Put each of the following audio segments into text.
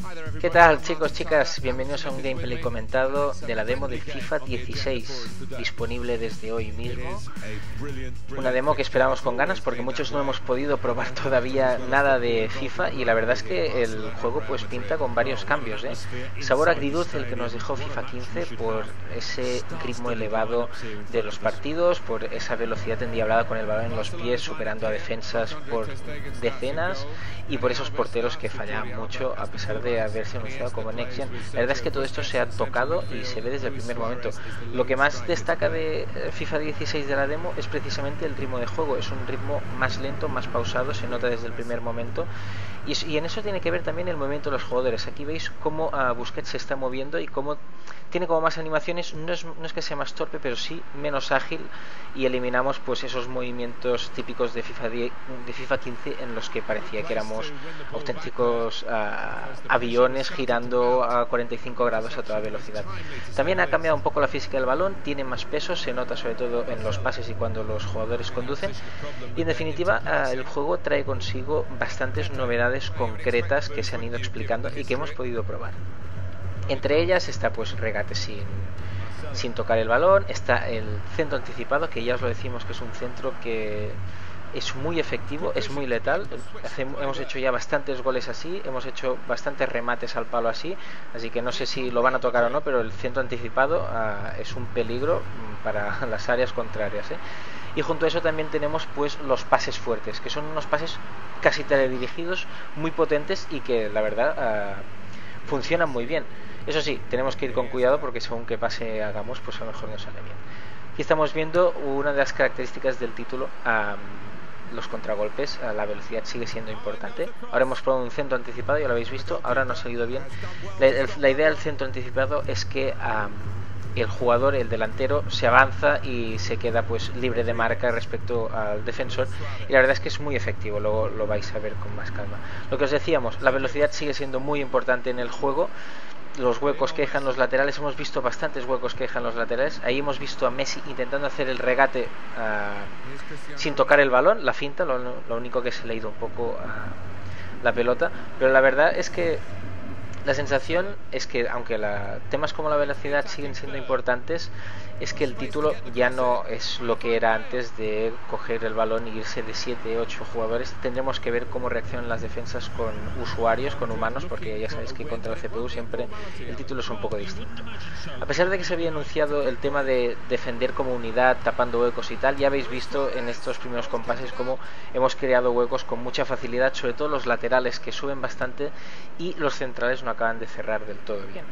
¿Qué tal, chicos, chicas? Bienvenidos a un gameplay comentado de la demo de FIFA 16, disponible desde hoy mismo. Una demo que esperamos con ganas porque muchos no hemos podido probar todavía nada de FIFA y la verdad es que el juego pues pinta con varios cambios, ¿eh? Sabor agridulce el que nos dejó FIFA 15 por ese ritmo elevado de los partidos, por esa velocidad endiablada con el balón en los pies, superando a defensas por decenas y por esos porteros que fallaban mucho a pesar de haberse anunciado como Next Gen. La verdad es que todo esto se ha tocado y se ve desde el primer momento. Lo que más destaca de FIFA 16 de la demo es precisamente el ritmo de juego. Es un ritmo más lento, más pausado, se nota desde el primer momento. Y en eso tiene que ver también el movimiento de los jugadores. Aquí veis cómo Busquets se está moviendo y cómo tiene como más animaciones. No es que sea más torpe, pero sí menos ágil, y eliminamos pues esos movimientos típicos de FIFA 15 en los que parecía que éramos auténticos aviones girando a 45 grados a toda velocidad. También ha cambiado un poco la física del balón, tiene más peso, se nota sobre todo en los pases y cuando los jugadores conducen, y en definitiva el juego trae consigo bastantes novedades concretas que se han ido explicando y que hemos podido probar. Entre ellas está pues regate sin tocar el balón, está el centro anticipado, que ya os lo decimos que es un centro que es muy efectivo, es muy letal. Hemos hecho ya bastantes goles así, hemos hecho bastantes remates al palo así que no sé si lo van a tocar o no, pero el centro anticipado es un peligro para las áreas contrarias, ¿eh? Y junto a eso también tenemos pues los pases fuertes, que son unos pases casi teledirigidos, muy potentes y que la verdad funcionan muy bien. Eso sí, tenemos que ir con cuidado porque según qué pase hagamos, pues a lo mejor no sale bien. Aquí estamos viendo una de las características del título, los contragolpes. La velocidad sigue siendo importante. Ahora hemos probado un centro anticipado, ya lo habéis visto, ahora no ha salido bien. La idea del centro anticipado es que el jugador, el delantero, se avanza y se queda pues libre de marca respecto al defensor, y la verdad es que es muy efectivo. Luego lo vais a ver con más calma. Lo que os decíamos, la velocidad sigue siendo muy importante en el juego. Los huecos que dejan los laterales, hemos visto bastantes huecos que dejan los laterales. Ahí hemos visto a Messi intentando hacer el regate sin tocar el balón, la finta, lo único que se le ha ido un poco a la pelota, pero la verdad es que la sensación es que aunque temas como la velocidad siguen siendo importantes, es que el título ya no es lo que era antes de coger el balón y irse de 7-8 jugadores. Tendremos que ver cómo reaccionan las defensas con usuarios, con humanos, porque ya sabéis que contra el CPU siempre el título es un poco distinto. A pesar de que se había anunciado el tema de defender como unidad, tapando huecos y tal, ya habéis visto en estos primeros compases cómo hemos creado huecos con mucha facilidad, sobre todo los laterales, que suben bastante, y los centrales no acaban de cerrar del todo bien.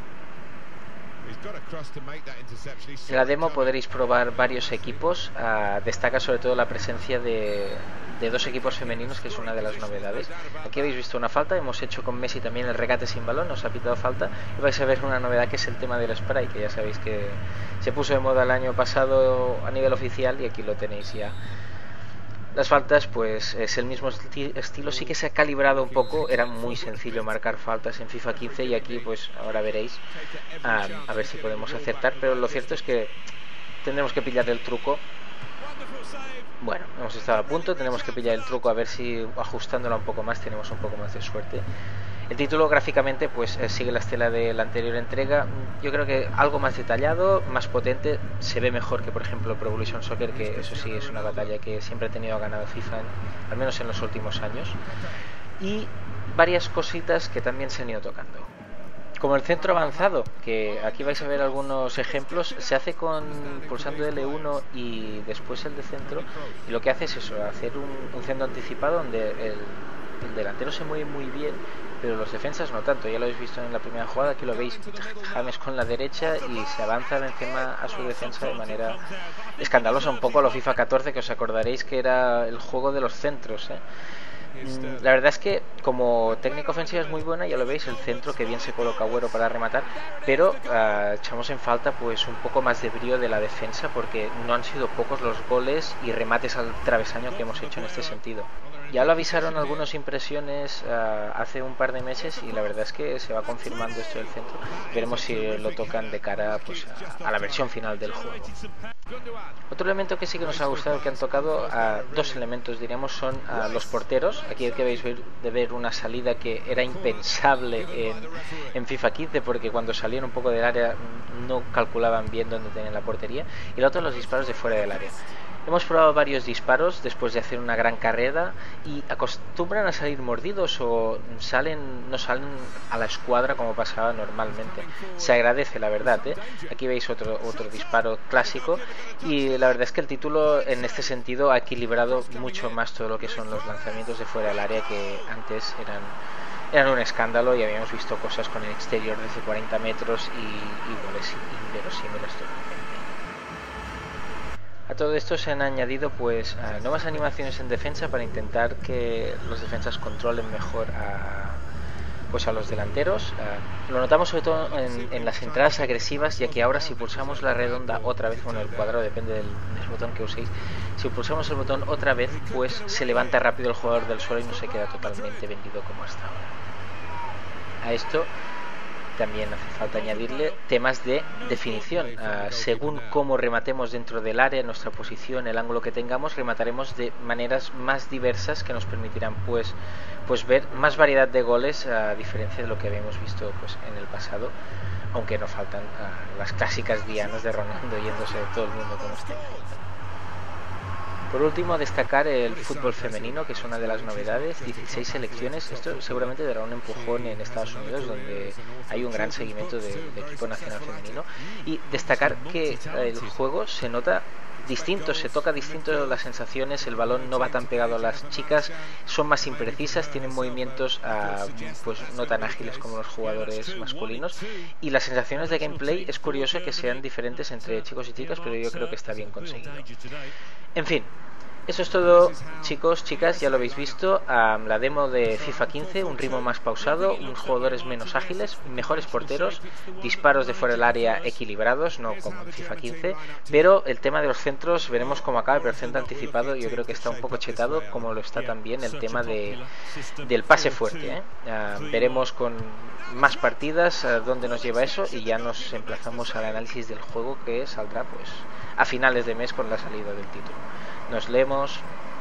En la demo podréis probar varios equipos. Destaca sobre todo la presencia de dos equipos femeninos, que es una de las novedades. Aquí habéis visto una falta, hemos hecho con Messi también el regate sin balón, nos ha pitado falta, y vais a ver una novedad que es el tema del spray, que ya sabéis que se puso de moda el año pasado a nivel oficial y aquí lo tenéis ya. Las faltas pues es el mismo estilo, sí que se ha calibrado un poco. Era muy sencillo marcar faltas en FIFA 15 y aquí pues ahora veréis a ver si podemos acertar, pero lo cierto es que tendremos que pillar el truco. Bueno, hemos estado a punto, tenemos que pillar el truco, a ver si ajustándola un poco más tenemos un poco más de suerte. El título gráficamente pues sigue la estela de la anterior entrega. Yo creo que algo más detallado, más potente, se ve mejor que por ejemplo Pro Evolution Soccer, que eso sí es una batalla que siempre ha tenido ganado FIFA, al menos en los últimos años. Y varias cositas que también se han ido tocando, como el centro avanzado, que aquí vais a ver algunos ejemplos. Se hace pulsando L1 y después el de centro, y lo que hace es eso, hacer un centro anticipado donde el delantero se mueve muy bien, pero los defensas no tanto. Ya lo habéis visto en la primera jugada, aquí lo veis, James con la derecha y se avanza encima a su defensa de manera escandalosa, un poco a lo FIFA 14, que os acordaréis que era el juego de los centros, ¿eh? La verdad es que como técnica ofensiva es muy buena, ya lo veis, el centro que bien se coloca Agüero para rematar, pero echamos en falta pues un poco más de brío de la defensa, porque no han sido pocos los goles y remates al travesaño que hemos hecho en este sentido. Ya lo avisaron algunas impresiones hace un par de meses y la verdad es que se va confirmando esto del centro. Veremos si lo tocan de cara pues a la versión final del juego. Otro elemento que sí que nos ha gustado, que han tocado, dos elementos diríamos, son los porteros. aquí acabáis de ver una salida que era impensable en FIFA 15, porque cuando salían un poco del área no calculaban bien dónde tenían la portería. Y el otro, los disparos de fuera del área. Hemos probado varios disparos después de hacer una gran carrera y acostumbran a salir mordidos o no salen a la escuadra como pasaba normalmente. Se agradece, la verdad, ¿eh? Aquí veis otro disparo clásico, y la verdad es que el título en este sentido ha equilibrado mucho más todo lo que son los lanzamientos de fuera del área, que antes eran un escándalo y habíamos visto cosas con el exterior desde 40 metros y goles inverosímiles totalmente. A todo esto se han añadido pues nuevas animaciones en defensa para intentar que los defensas controlen mejor a los delanteros. Lo notamos sobre todo en las entradas agresivas, ya que ahora si pulsamos la redonda otra vez, bueno, el cuadrado depende del botón que uséis, si pulsamos el botón otra vez pues se levanta rápido el jugador del suelo y no se queda totalmente vendido como hasta ahora. A esto también hace falta añadirle temas de definición. Según cómo rematemos dentro del área, nuestra posición, el ángulo que tengamos, remataremos de maneras más diversas que nos permitirán pues ver más variedad de goles, a diferencia de lo que habíamos visto pues en el pasado, aunque no faltan las clásicas dianas de Ronaldo yéndose de todo el mundo como este. Por último, destacar el fútbol femenino, que es una de las novedades, 16 selecciones. Esto seguramente dará un empujón en Estados Unidos, donde hay un gran seguimiento del equipo nacional femenino. Y destacar que el juego se nota distinto, se toca distinto las sensaciones, el balón no va tan pegado a las chicas, son más imprecisas, tienen movimientos pues no tan ágiles como los jugadores masculinos, y las sensaciones de gameplay es curioso que sean diferentes entre chicos y chicas, pero yo creo que está bien conseguido. En fin, eso es todo, chicos, chicas, ya lo habéis visto. La demo de FIFA 15, un ritmo más pausado, unos jugadores menos ágiles, mejores porteros, disparos de fuera del área equilibrados, no como en FIFA 15, pero el tema de los centros veremos cómo acaba, pero el centro anticipado yo creo que está un poco chetado, como lo está también el tema del pase fuerte, ¿eh? Veremos con más partidas dónde nos lleva eso, y ya nos emplazamos al análisis del juego, que saldrá pues a finales de mes con la salida del título. Nos leemos.